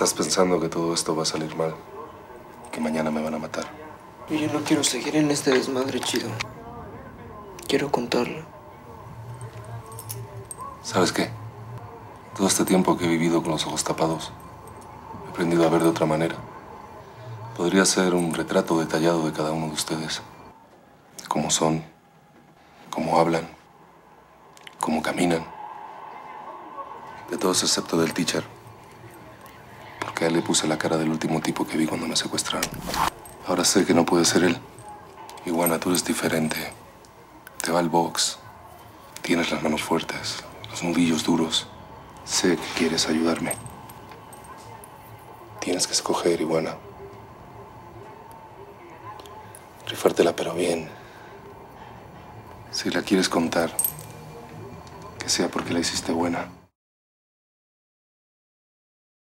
Estás pensando que todo esto va a salir mal, que mañana me van a matar. Yo ya no quiero seguir en este desmadre, chido. Quiero contarlo. ¿Sabes qué? Todo este tiempo que he vivido con los ojos tapados, he aprendido a ver de otra manera. Podría ser un retrato detallado de cada uno de ustedes. Cómo son, cómo hablan, cómo caminan. De todos excepto del teacher. Porque a él le puse la cara del último tipo que vi cuando me secuestraron. Ahora sé que no puede ser él. Y Buena, tú eres diferente. Te va el box. Tienes las manos fuertes, los nudillos duros. Sé que quieres ayudarme. Tienes que escoger, Iguana. Rifártela, pero bien. Si la quieres contar, que sea porque la hiciste buena.